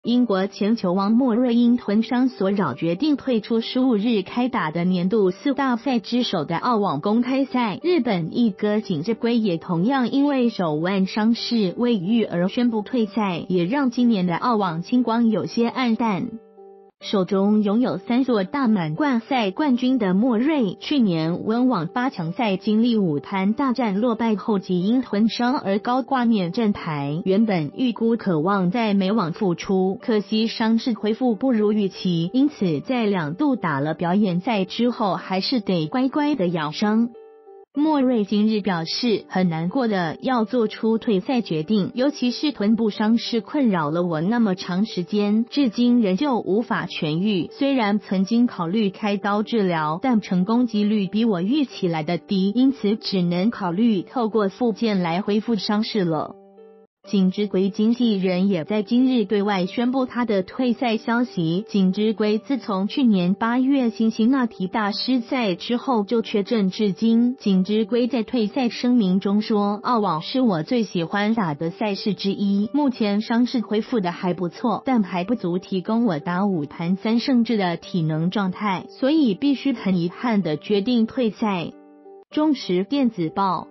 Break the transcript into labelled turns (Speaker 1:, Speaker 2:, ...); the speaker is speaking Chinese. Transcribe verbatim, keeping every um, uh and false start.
Speaker 1: 英国前球王莫瑞因臀伤所扰决定退出十五日开打的年度四大赛之首的澳网公开赛。日本一哥井之圭也同样因为手腕伤势未愈而宣布退赛，也让今年的澳网青光有些暗淡。手中拥有三座大满贯赛冠军的莫瑞，去年温网八强赛经历五盘大战落败后，即因臀伤而高挂免阵牌。原本预估渴望在美网复出，可惜伤势恢复不如预期，因此在两度打了表演赛之后，还是得乖乖的养伤。莫瑞今日表示很难过的要做出退赛决定，尤其是臀部伤势困扰了我那么长时间，至今仍旧无法痊愈。虽然曾经考虑开刀治疗，但成功几率比我预期来的低，因此只能考虑透过复健来恢复伤势了。井之圭经纪人也在今日对外宣布他的退赛消息。井之圭自从去年八月辛辛那提大师赛之后就确诊至今。井之圭在退赛声明中说，澳网是我最喜欢打的赛事之一，目前伤势恢复的还不错，但还不足提供我打五盘三胜制的体能状态，所以必须很遗憾的决定退赛。中时电子报